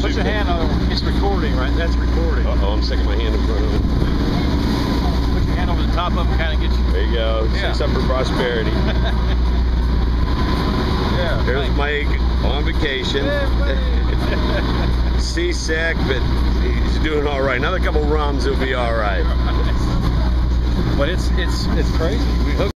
Put your hand on it. It's recording, right? That's recording. Uh-oh, I'm sticking my hand in front of it. Put your hand over the top of it, kind of get you. There you go. Yeah. Six up for prosperity. Yeah. There's Mike on vacation. Seasick, but he's doing all right. Another couple rums, he'll be all right. But it's crazy.